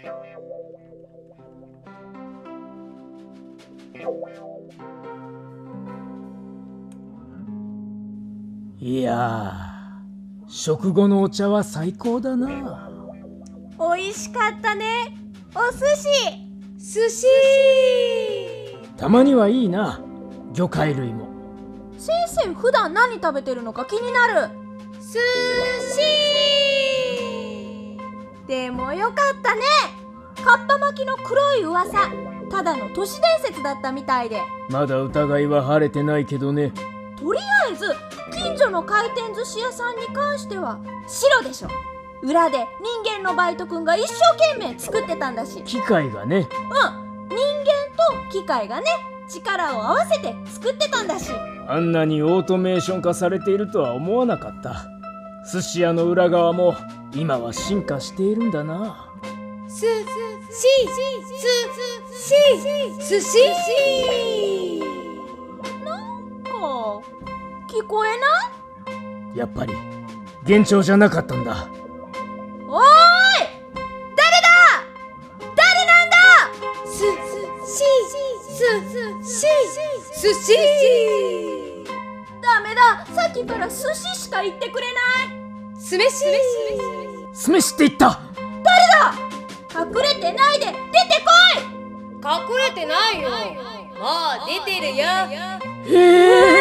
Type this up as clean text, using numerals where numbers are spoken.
いやー、食後のお茶は最高だな。 おいしかったね。お寿司。 たまにはいいな、魚介類も。 先生普段何食べてるのか気になる。寿司でもよかったね。かっぱ巻きの黒い噂、ただの都市伝説だったみたいで。 まだ疑いは晴れてないけどね。 とりあえず近所の回転寿司屋さんに関しては白でしょ。裏で人間のバイトくんが一生懸命作ってたんだし。 機械がね。 人間と機械がね、力を合わせて作ってたんだし。 あんなにオートメーション化されているとは思わなかった。寿司屋の裏側も今は進化しているんだな。 寿司なんか聞こえない？ やっぱり幻聴じゃなかったんだ。 おーい、誰なんだ？寿司ダメだ、さっきから寿司しか言ってくれない。酢飯って言った。 誰だ？隠れてないで出てこい。 隠れてないよ、もう出てるよ。 へえ。